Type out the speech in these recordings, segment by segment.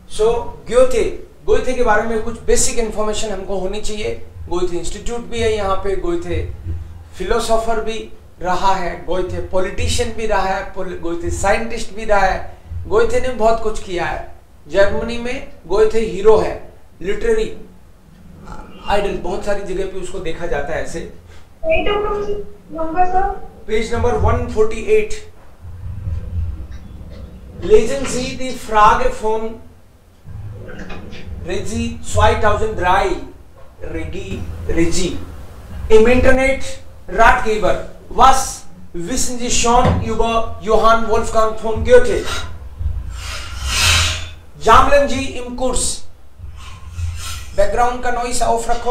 सो ग्योथे, गोइथे के बारे में कुछ बेसिक इंफॉर्मेशन हमको होनी चाहिए। गोइथे इंस्टीट्यूट भी है यहाँ पे, गोइथे फिलोसोफर भी रहा है, गोइथे पॉलिटिशियन भी रहा है, गोइथे साइंटिस्ट भी रहा है। गोइथे ने बहुत कुछ किया है। जर्मनी में गोइथे हीरो है, लिटरेरी आइडल, बहुत सारी जगह पे उसको देखा जाता है ऐसे। Page number 148। Lesen Sie die Frage von Regie 2003. Regie. Im Internet Ratgeber. Was wissen Sie schon über Johann Wolfgang von Goethe? Jamlen Sie im Kurs. Background का नॉइस ऑफ रखो,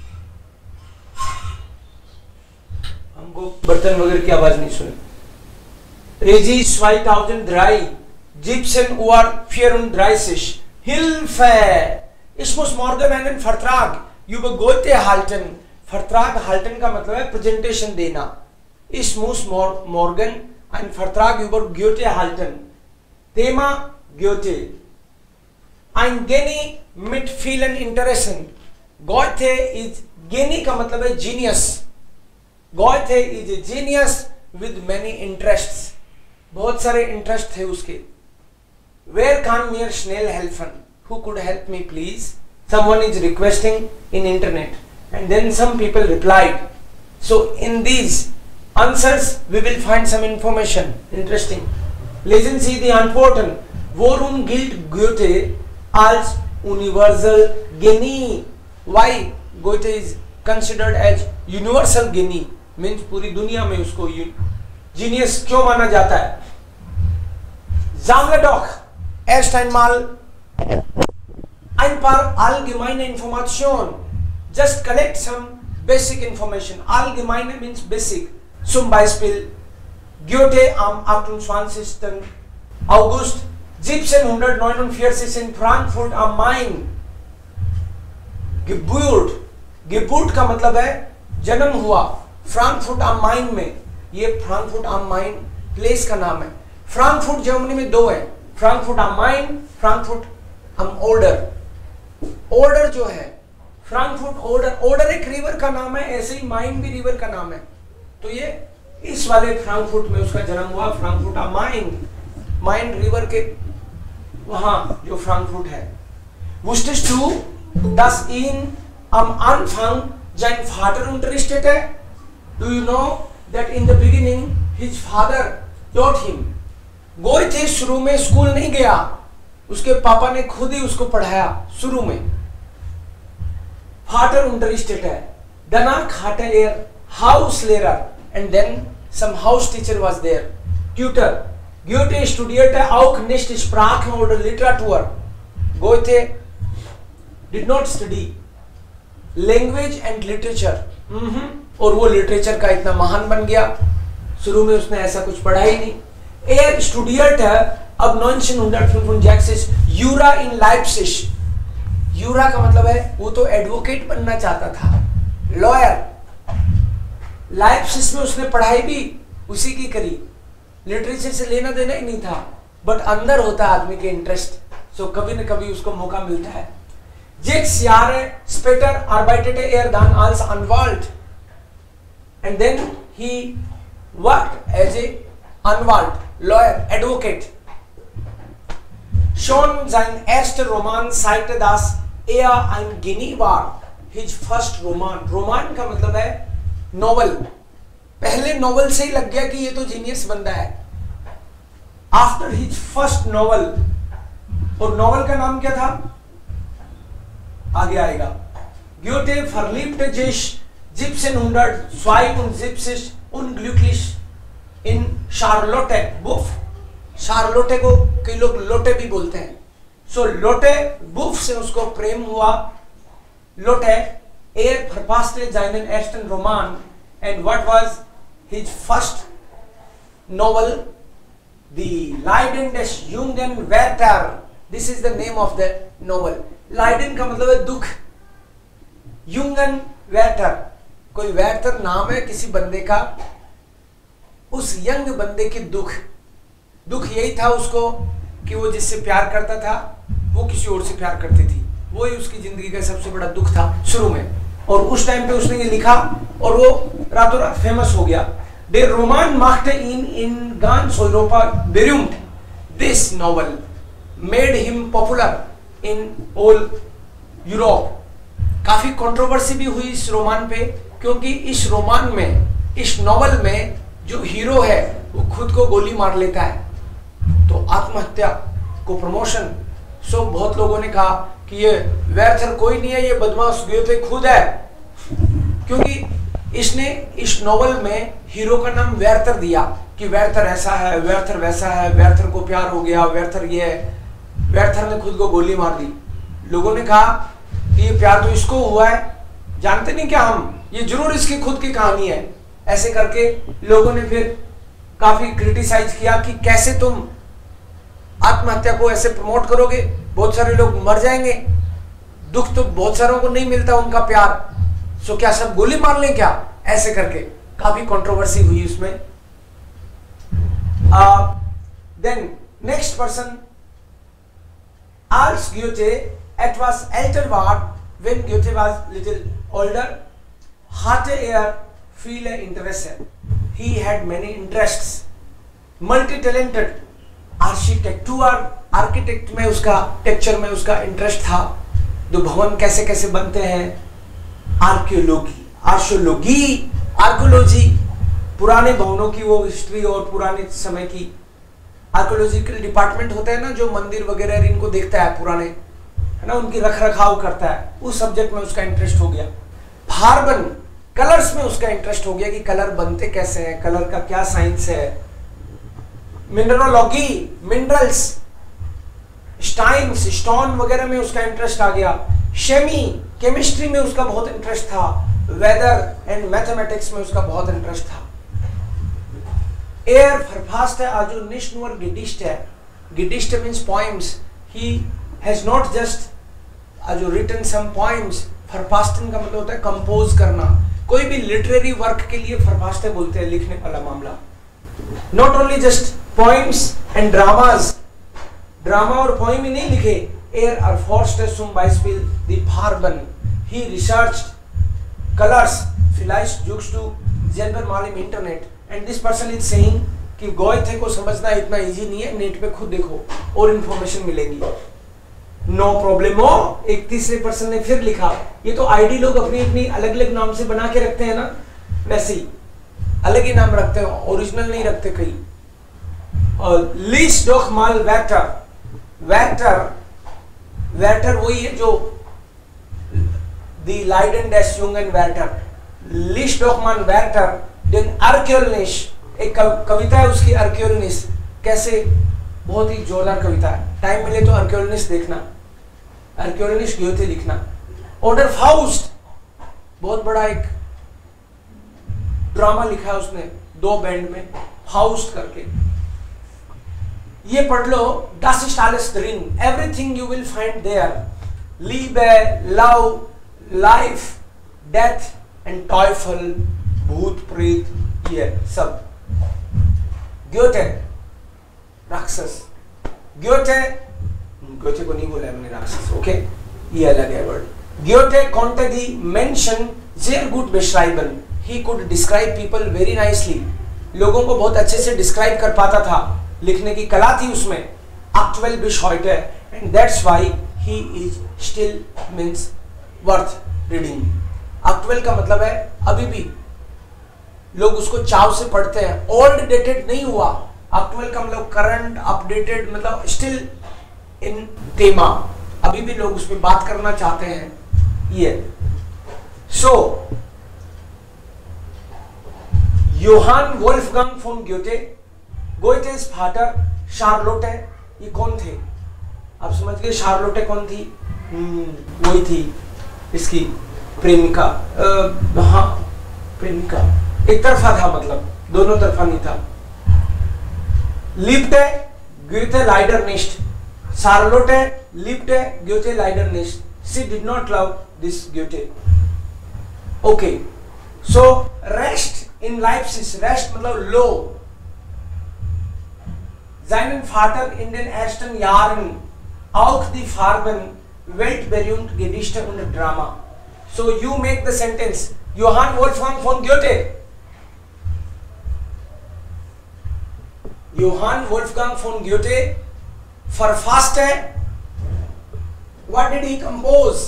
हमको बर्तन वगैरह की आवाज नहीं सुने। Regie 2003. Gibson Uhr 34. Hilfe! Ich muss morgen einen Vertrag über Goethe halten. Vertrag halten का मतलब है प्रेजेंटेशन देना। Ich muss morgen einen Vertrag über Goethe halten. Thema Goethe. Ein Genie mit vielen Interessen. Goethe is Genie का मतलब है genius. Goethe is a genius with many interests. बहुत सारे interest थे उसके। Where kann mir schnell helfen? Who could help me please? Someone is requesting in internet, and then some people replied. So in these answers we will find some information. Interesting. Lesen Sie die Antworten. Worum gilt Goethe als universal Genie? Why Goethe is considered as universal Genie? Means पूरी दुनिया में उसको genius क्यों माना जाता है? Sammle doch erst einmal ein paar allgemeine Informationen. Just collect some basic information. Allgemeine means basic. Zum Beispiel Goethe am 28. August 1749 in Frankfurt am Main. Geburt. Geburt का मतलब है जन्म हुआ। फ्रैंकफर्ट am Main में, ये फ्रैंकफर्ट am Main प्लेस का नाम है। फ्रैंकफर्ट जर्मनी में दो है, Frankfurt am Main, Frankfurt am Oder। Oder जो है फ्रैंकफर्ट ओडर, ओडर एक रिवर का नाम है, ऐसे ही माइन भी रिवर का नाम है। तो ये इस वाले फ्रैंकफर्ट में उसका जन्म हुआ, Frankfurt am Main, Main river के वहां जो फ्रैंकफर्ट है। Wusstest du, dass ihn am Anfang sein Vater unterrichtete? Do you know that in the beginning his father taught him? गोइथे शुरू में स्कूल नहीं गया, उसके पापा ने खुद ही उसको पढ़ाया शुरू में। Vater unterrichtete. Danach hatte er Hauslehrer and then some house teacher was there. Tutor. Goethe studierte auch nicht Sprachen oder Literatur. Goethe did not study language and literature. और वो लिटरेचर का इतना महान बन गया, शुरू में उसने ऐसा कुछ पढ़ा ही नहीं। Er studierte ab 1965 Jura in Leipzig. यूरा का मतलब है वो तो एडवोकेट बनना चाहता था, लॉयर। लाइप्सिस में उसने पढ़ाई भी उसी की करी, लिटरेचर से लेना देना ही नहीं था, बट अंदर होता है आदमी के इंटरेस्ट, सो कभी न कभी उसको मौका मिलता है। 6 Jahre später arbeitete er dann als Anwalt and then he worked as a Anwalt, lawyer, advocate. Schon sein erster Roman zeigte, dass er ein Genie war. His first Roman. Roman का मतलब है नॉवल। पहले novel से ही लग गया कि ये तो जीनियस बंदा है। After his first novel, और नॉवल का नाम क्या था? आगे आएगा। Goethe verliebte sich 1772 unglücklich in Charlotte Buff। शार्लोटे को कई लोग लोटे भी बोलते हैं। सो लोटे बुफ से उसको प्रेम हुआ। लोटे er verfasste seinen ersten Roman and what was his first novel? The Leiden des jungen Werther. This is the name of the novel. Leiden का मतलब है दुख। Jungen Werther, कोई werther नाम है किसी बंदे का, उस यंग बंदे के दुख। दुख यही था उसको कि वो जिससे प्यार करता था वो किसी और से प्यार करती थी। वही उसकी जिंदगी का सबसे बड़ा दुख था शुरू में, और उस टाइम पे उसने ये लिखा और वो रातों रात फेमस हो गया। Der Roman machte ihn in ganz Europa berühmt. This novel made him popular in all Europe. काफी कंट्रोवर्सी भी हुई इस रोमान पे, क्योंकि इस रोमान में, इस नॉवल में जो हीरो है वो खुद को गोली मार लेता है, तो आत्महत्या को प्रमोशन। सो बहुत लोगों ने कहा कि ये वेर्थर कोई नहीं है, ये बदमाश गोएथे खुद है, क्योंकि इसने इस नॉवल में हीरो का नाम वेर्थर दिया कि वेर्थर ऐसा है, वेर्थर वैसा है, वेर्थर को प्यार हो गया, वेर्थर ये है, वेर्थर ने खुद को गोली मार दी। लोगों ने कहा कि ये प्यार तो इसको हुआ है, जानते नहीं क्या हम, ये जरूर इसकी खुद की कहानी है। ऐसे करके लोगों ने फिर काफी क्रिटिसाइज किया कि कैसे तुम आत्महत्या को ऐसे प्रमोट करोगे, बहुत सारे लोग मर जाएंगे, दुख तो बहुत सारों को नहीं मिलता उनका प्यार, सो क्या सब गोली मार लें क्या, ऐसे करके काफी कंट्रोवर्सी हुई उसमें। Then next person Als Goethe etwas älter war, when Goethe was little older, hatte viele Interesse. He had many interests. Multi-talented architect में उसका टेक्चर में उसका इंटरेस्ट था, जो भवन कैसे कैसे बनते हैं, आर्कियोलॉजी, पुराने भवनों की वो हिस्ट्री और पुराने समय की आर्कियोलॉजिकल डिपार्टमेंट होता है ना, जो मंदिर वगैरह इनको देखता है पुराने, है ना, उनकी रख रखाव करता है, उस सब्जेक्ट में उसका इंटरेस्ट हो गया। फार्बन, कलर्स में उसका इंटरेस्ट हो गया कि कलर बनते कैसे हैं, कलर का क्या साइंस है। मिनरलोगी, मिनरल्स, स्टाइन्स, स्टोन वगैरह में उसका इंटरेस्ट आ गया। शेमी, केमिस्ट्री में उसका बहुत इंटरेस्ट था। वेदर एंड मैथमेटिक्स में उसका बहुत इंटरेस्ट था। verfasste also nicht nur Gedichte. Gedichte means poems. He has not just also written some poems. verfasten का मतलब होता है कंपोज करना। कोई भी लिटरेरी वर्क के लिए verfasste बोलते हैं, लिखने वाला मामला। Not only just poems and dramas. Drama और पोएम ही नहीं लिखे। erforschte zum Beispiel die Farben. He researched colors, vielleicht suchst du selber mal im Internet. And this person is saying कि गोएथे को समझना इतना इजी नहीं है, नेट पे खुद देखो और इंफॉर्मेशन मिलेगी। No problemo. एक तीसरे पर्सन ने फिर लिखा, ये तो आईडी लोग अपनी अपनी अलग अलग नाम से बना के रखते हैं ना, वैसे ही अलग ही नाम रखते हैं, ओरिजिनल नहीं रखते कई। और लिस डॉक माल वेटर, वेटर वही है जो दी लाइडन डेस युंगन वेटर, लिस डॉक मान वेटर। देन अर्क्योलनिश, एक कविता है उसकी अर्क्योलनिश, कैसे बहुत ही जोरदार कविता है, टाइम मिले तो अर्क्योलनिश देखना, अर्क्योलनिश गोएथे लिखना। ऑर्डर फाउस्ट, बहुत बड़ा एक ड्रामा लिखा है उसने 2 बैंड में, फाउस्ट करके, ये पढ़ लो। Das ist alles drin, everything you will find there, Liebe, love, life, death and Teufel, भूत प्रेत, ये सब। गोएथे राक्षस, गोएथे को नहीं बोला मैंने राक्षस, ओके, ये अलग है word. Goethe konnte die Menschen sehr gut beschreiben. He could describe people very nicely. लोगों को बहुत अच्छे से डिस्क्राइब कर पाता था, लिखने की कला थी उसमें। Aktuell bis heute, and that's why he is still means worth reading. Aktuell का मतलब है अभी भी लोग उसको चाव से पढ़ते हैं, ओल्ड डेटेड नहीं हुआ। एक्चुअल का मतलब करंट, अपडेटेड मतलब स्टिल इन तेमा, अभी भी लोग उस पर बात करना चाहते हैं। ये so Johann Wolfgang von Goethe, Goethe's father Charlotte, ये कौन थे आप समझ गए। शार्लोटे कौन थी, वही थी इसकी प्रेमिका, हाँ प्रेमिका, एक तरफा था, मतलब दोनों तरफा नहीं था। लिब्टे गोएथे लाइडर निस्ट, शार्लोटे लिब्टे गोएथे लाइडर निस्ट, she did not love this Goethe. Okay, so rest in Leipzig, rest मतलब लो। seinen Vater in den ersten Jahren auch die Farben weltberühmt Gedichte und Drama. So you make the sentence. Johann Wolfgang von Goethe. Johann Wolfgang von Goethe verfasste. What did he compose?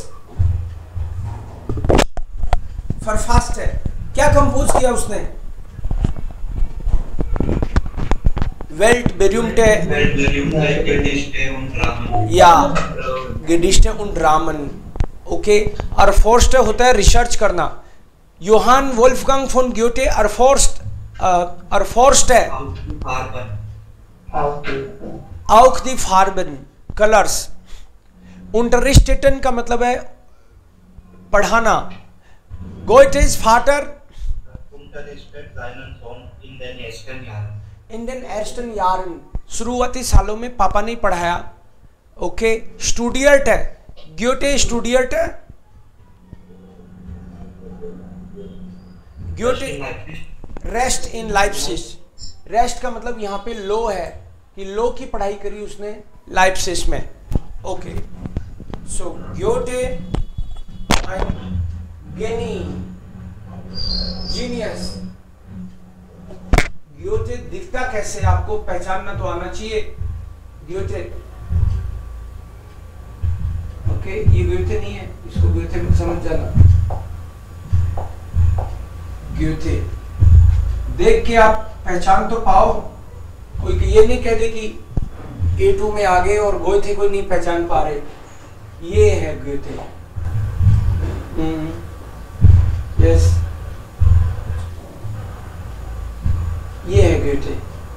Verfasste. क्या compose किया उसने? Weltberühmte Gedichte und Dramen. Ja, Gedichte und Dramen. Okay, erforscht होता है research करना. Johann Wolfgang von Goethe erforscht है auch die Farben, colours. Unterrichten का मतलब है पढ़ाना. Goethe's Vater unterrichtet seinen Sohn in den ersten Jahren. शुरुआती सालों में पापा ने पढ़ाया. ओके, स्टूडियट है. Goethe स्टूडियट है. Goethe rest in Leipzig. Rest का मतलब यहाँ पे लो है कि लो की पढ़ाई करी उसने लाइप्सिस में. Okay, so Goethe genius. Goethe दिखता कैसे, आपको पहचानना तो आना चाहिए. Goethe, ओके, ये Goethe नहीं है, इसको Goethe में समझ जाना. Goethe देख के आप पहचान तो पाओ. कोई ये नहीं कह दे कि A2 में आगे और Goethe को नहीं पहचान पा रहे. ये है Goethe. यस, ये है Goethe.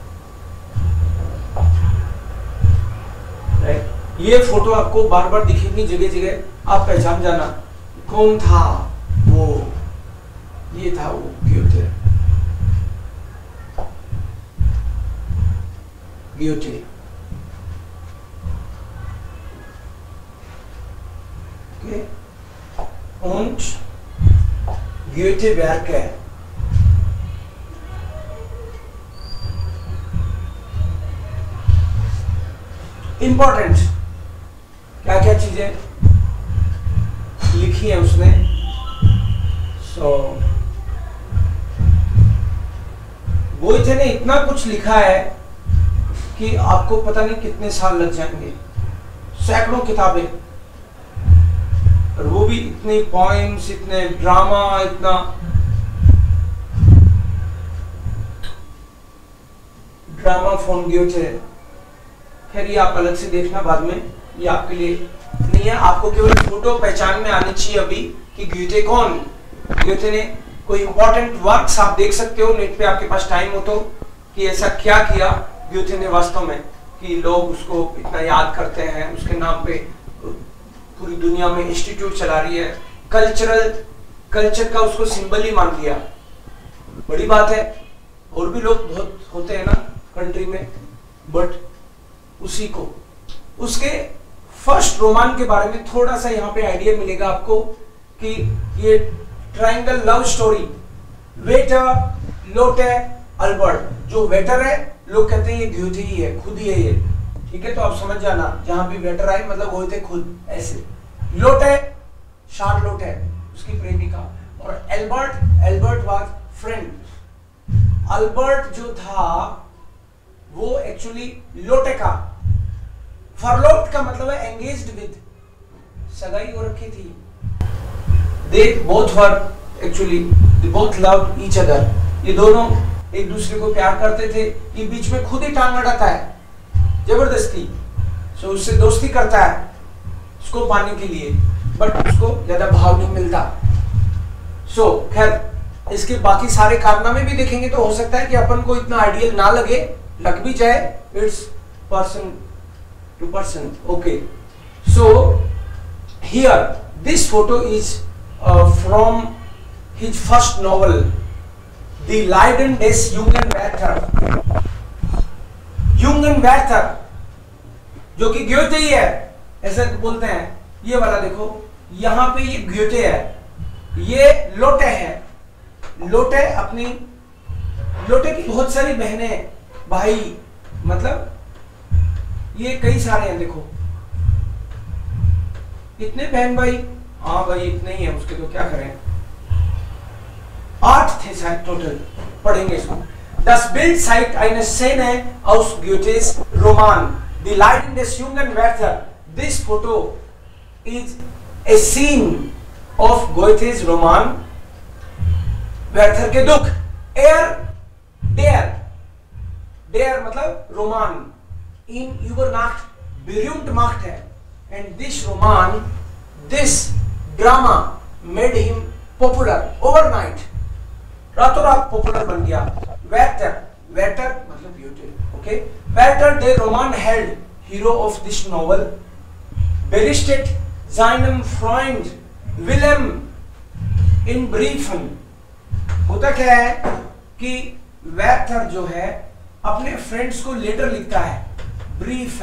राइट. ये फोटो आपको बार बार दिखेंगी जगह जगह, आप पहचान जाना कौन था वो. ये था वो Goethe. Goethe. Okay. Und Goethe Werke. Important क्या क्या चीजें लिखी है उसने. Goethe ने इतना कुछ लिखा है कि आपको पता नहीं कितने साल लग जाएंगे. सैकड़ों किताबें, और वो भी इतने पॉइम्स, इतने ड्रामा, इतना. Drama von Goethe. खैर ये आप अलग से देखना बाद में, ये आपके लिए नहीं है. आपको केवल फोटो पहचान में आनी चाहिए अभी कि Goethe कौन. Goethe ने कोई इंपॉर्टेंट वर्क्स आप देख सकते हो नेट पे, आपके पास टाइम हो तो, कि ऐसा क्या किया Goethe ने वास्तव में कि लोग उसको इतना याद करते हैं. उसके नाम पे पूरी दुनिया में इंस्टीट्यूट चला रही है. कल्चर का उसको सिंबल ही मान लिया. बड़ी बात है. और भी लोग बहुत होते हैं ना कंट्री में, बट उसी को, उसके फर्स्ट रोमान के बारे में थोड़ा सा यहाँ पे आइडिया मिलेगा आपको कि ये triangle love story. Werther, Lotte, Albert. जो वेटर है लोग कहते हैं ये Goethe ही है, खुद ही है ये. ठीक है, तो आप समझ जाना जहां भी वेटर आए मतलब Goethe खुद. ऐसे लोटे, शार्लोट है उसकी प्रेमिका. और एल्बर्ट वाज फ्रेंड. अल्बर्ट जो था वो एक्चुअली लोटे का. फरलोट का मतलब है एंगेज्ड विद, सगाई हो रखी थी. They both were actually, they both loved each other. ये दोनों एक दूसरे को प्यार करते थे. ये बीच में खुद ही टांग अड़ाता है जबरदस्ती. सो उससे दोस्ती करता है उसको पाने के लिए, बट उसको ज्यादा भाव नहीं मिलता. सो खैर इसके बाकी सारे कारनामे भी देखेंगे तो हो सकता है कि अपन को इतना आइडियल ना लगे, लग भी जाए. It's person to person. Okay, so here this photo is from his first novel The Leiden des jungen Werther. Jungen Werther जो कि Goethe ही है, ऐसा बोलते हैं. ये वाला देखो, यहाँ पे ये Goethe है, ये लोटे है. लोटे अपनी, लोटे की बहुत सारी बहनें, भाई, मतलब ये कई सारे हैं. देखो कितने बहन भाई? हाँ भाई इतने ही है उसके, तो क्या करें, 8 थे शायद टोटल, पढ़ेंगे इसको। Das Bild zeigt eine Szene aus Goethes Roman Die Leiden des jungen Werther. This photo is a scene of Goethe's Roman Werther के दुख। Der मतलब रोमान, in Übernacht berühmt macht है, and this Roman, this drama made him popular overnight, रातों रात popular बन गया। Werther मतलब beauty, okay? Werther der Roman held, hero of this novel, berichtet seinem Freund Wilhelm in Briefen। होता क्या है कि Werther जो है अपने फ्रेंड्स को लेटर लिखता है, ब्रीफ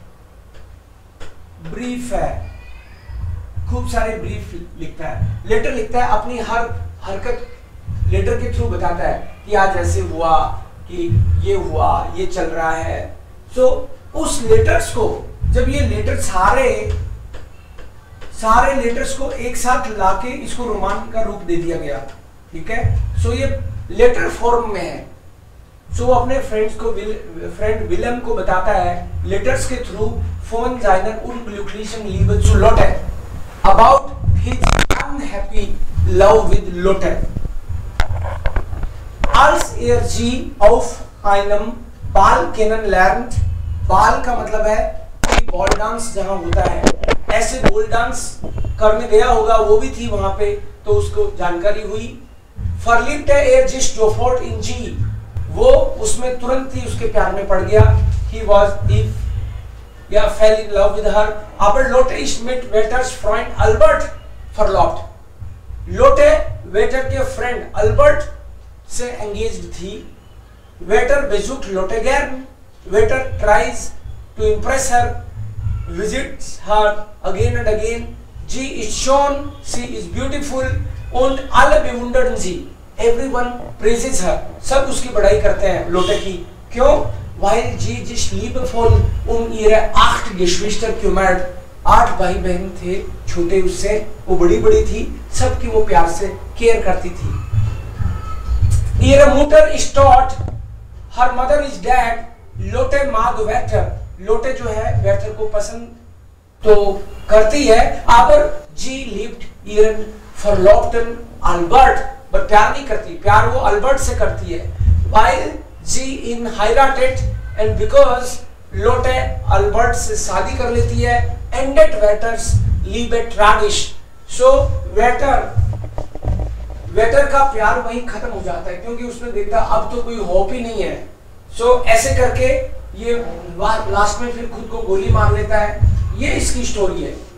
है, खूब सारे ब्रीफ लिखता है, लेटर लिखता है, अपनी हर हरकत लेटर के थ्रू बताता है कि आज ऐसे हुआ, कि ये हुआ, ये चल रहा है। सो उस लेटर्स को, जब ये लेटर सारे लेटर्स को एक साथ लाके इसको रोमान का रूप दे दिया गया, ठीक है। सो ये लेटर फॉर्म में है। सो अपने फ्रेंड विलियम को बताता है लेटर्स के through, von seiner unglücklichen Liebe zu Lotte, about his unhappy love with Lotte. Als G auf einem Ball kennenlernt, बाल का मतलब है कि बॉल डांस जहां होता है, ऐसे बॉल डांस करने गया होगा, वो भी थी वहां पे, तो उसको जानकारी हुई। Verliebte sich sofort in G, वो उसमें तुरंत ही उसके प्यार में पड़ गया। He fell in love with her. Aber Lotte ist mit Werthers Freund Albert verlobt. Lotte Werther के फ्रेंड अल्बर्ट से एंगेज्ड थी। Werther besucht Lotte gern. Werther tries to impress her, visits her again and again. G is shown, she is beautiful und alle bewundern sie. Everyone praises her. सब उसकी बड़ाई करते हैं लोटे की। क्यों? Weil G sich liebevoll ihre 8 Geschwister kümmert. 8 भाई बहन थे छोटे उससे, वो बड़ी थी, सबकी वो प्यार से केयर करती थी। Ihre Mutter ist tot, her mother is dead. Lotte mag Werther. लोटे जो है वेर्थर को पसंद तो करती है, aber G liebt ihren verlobten Albert, but प्यार नहीं करती, प्यार वो अल्बर्ट से करती है। While G in heiratet and because Lotte Albert से शादी कर लेती है, ended Werther's Liebe tragisch. So Werther का प्यार वहीं खत्म हो जाता है, क्योंकि उसने देखा अब तो कोई होप ही नहीं है। सो ऐसे करके ये लास्ट में फिर खुद को गोली मार लेता है। ये इसकी स्टोरी है।